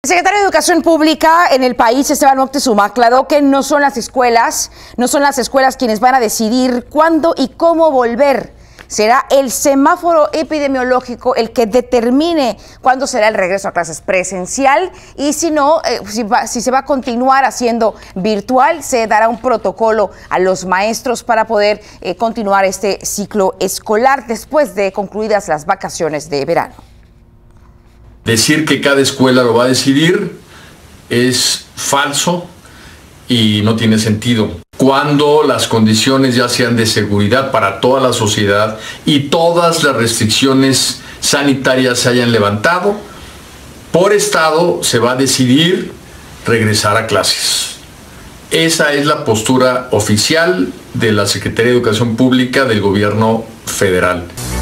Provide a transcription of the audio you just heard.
El secretario de Educación Pública en el país, Esteban Moctezuma, aclaró que no son las escuelas quienes van a decidir cuándo y cómo volver. Será el semáforo epidemiológico el que determine cuándo será el regreso a clases presencial y si no, si se va a continuar haciendo virtual, se dará un protocolo a los maestros para poder continuar este ciclo escolar después de concluidas las vacaciones de verano. Decir que cada escuela lo va a decidir es falso y no tiene sentido. Cuando las condiciones ya sean de seguridad para toda la sociedad y todas las restricciones sanitarias se hayan levantado, por estado se va a decidir regresar a clases. Esa es la postura oficial de la Secretaría de Educación Pública del Gobierno Federal.